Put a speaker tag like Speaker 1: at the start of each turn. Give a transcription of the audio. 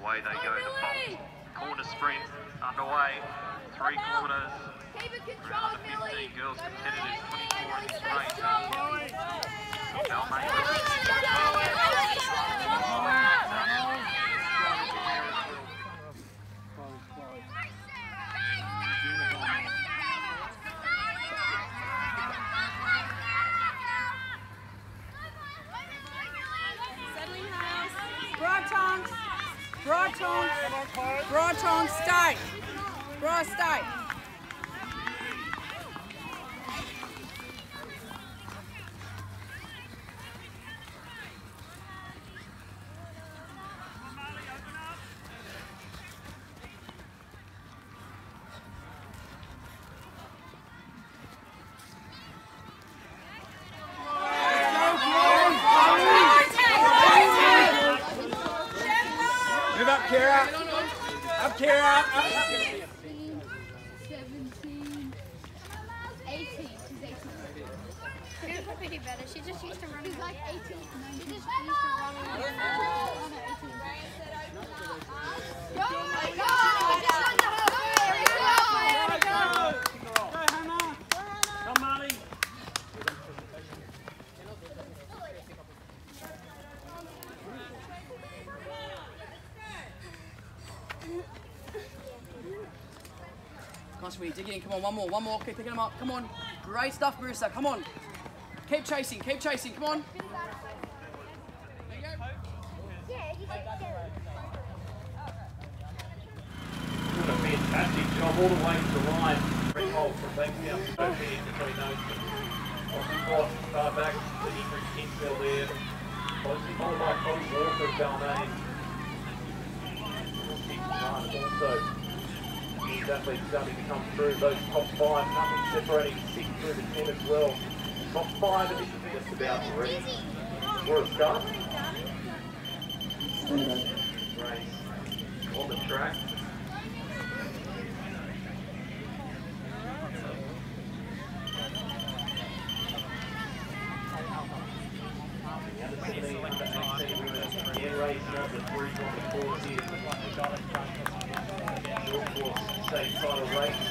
Speaker 1: away they go. The Bolt corner sprint underway. 3 kilometres. Under 15 girls competitors, 24 in this race.
Speaker 2: Broad tongue, stay. Broad, stay.
Speaker 3: Move up, Kira. Up, Kira. Up.
Speaker 4: 17, 18. She's 18. She's pretty better. She just used to run. She's like 18. She just used to run. Go!
Speaker 3: Come, Marty.
Speaker 2: Nice, sweetie. Dig in. Come on, one more. Keep picking them up. Come on. Great stuff, Marissa. Come on. Keep chasing. Come on.
Speaker 1: Doing a fantastic job all the way to the line. Great hold from Bankstown. Between those two. Far back to Ingrid Kingsville there. Closely followed by Cody Walker of Balmain. Also, these athletes starting to come through. Those top 5, nothing separating 6 through the 10 as well. Top 5 of this is just about ready for a start. Race on the track. Again, race number 3 on the course here. Short course state title race.